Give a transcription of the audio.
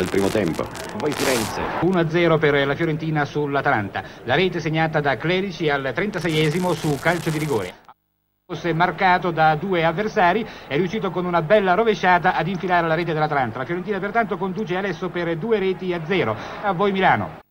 del primo tempo. Poi Firenze. 1-0 per la Fiorentina sull'Atalanta. La rete segnata da Clerici al 36esimo su calcio di rigore. Marcato da due avversari, è riuscito con una bella rovesciata ad infilare la rete dell'Atalanta. La Fiorentina pertanto conduce adesso per 2-0. A voi Milano.